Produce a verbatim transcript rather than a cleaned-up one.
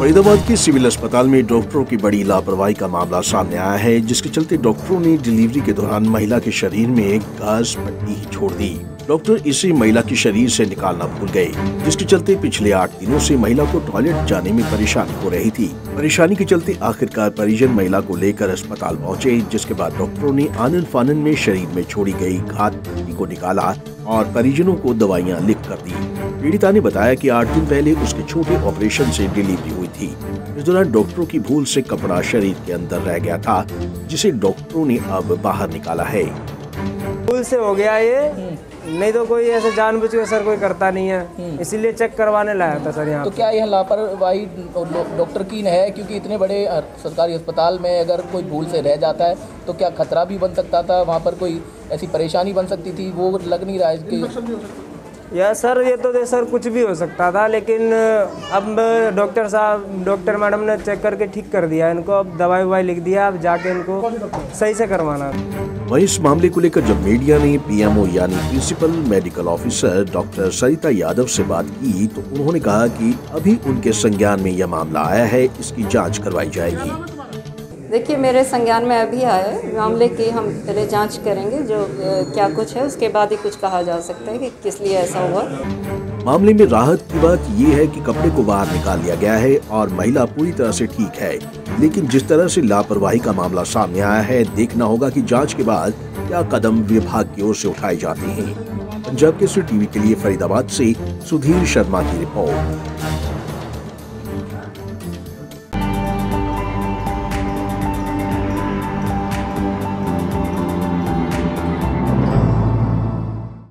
फरीदाबाद के सिविल अस्पताल में डॉक्टरों की बड़ी लापरवाही का मामला सामने आया है, जिसके चलते डॉक्टरों ने डिलीवरी के दौरान महिला के शरीर में गैस पट्टी ही छोड़ दी। डॉक्टर इसे महिला के शरीर से निकालना भूल गए, जिसके चलते पिछले आठ दिनों से महिला को टॉयलेट जाने में परेशानी हो रही थी। परेशानी के चलते आखिरकार परिजन महिला को लेकर अस्पताल पहुंचे, जिसके बाद डॉक्टरों ने आनन फानन में शरीर में छोड़ी गई घात पट्टी को निकाला और परिजनों को दवाइयाँ लिख कर दी। पीड़िता ने बताया कि आठ दिन पहले उसके छोटे ऑपरेशन से डिलीवरी हुई थी। इस दौरान डॉक्टरों की भूल से कपड़ा शरीर के अंदर रह गया था, जिसे डॉक्टरों ने अब बाहर निकाला है। भूल से हो गया ये, नहीं तो कोई ऐसे जानबूझ के सर कोई करता नहीं है, इसीलिए चेक करवाने लाया था सर यहाँ। तो क्या यह लापरवाही डॉक्टर की है? क्योंकि इतने बड़े सरकारी अस्पताल में अगर कोई भूल से रह जाता है तो क्या खतरा भी बन सकता था, वहाँ पर कोई ऐसी परेशानी बन सकती थी, वो लग नहीं रहा है कि या सर ये तो दे सर कुछ भी हो सकता था, लेकिन अब डॉक्टर साहब डॉक्टर मैडम ने चेक करके ठीक कर दिया इनको, अब दवाई ववाई लिख दिया, अब जाके इनको सही से करवाना। वहीं इस मामले को लेकर जब मीडिया ने पीएमओ यानी principal medical officer doctor Sarita Yadav से बात की, तो उन्होंने कहा कि अभी उनके संज्ञान में यह मामला आया है, इसकी जाँच करवाई जाएगी। देखिए, मेरे संज्ञान में अभी आया है मामले की, हम पहले जांच करेंगे जो ए, क्या कुछ है, उसके बाद ही कुछ कहा जा सकता है कि किस लिए ऐसा हुआ। मामले में राहत की बात ये है कि कपड़े को बाहर निकाल लिया गया है और महिला पूरी तरह से ठीक है, लेकिन जिस तरह से लापरवाही का मामला सामने आया है, देखना होगा कि जांच के बाद क्या कदम विभाग की ओर से उठाए जाते हैं। पंजाब केसरी टीवी के लिए फरीदाबाद से सुधीर शर्मा की रिपोर्ट।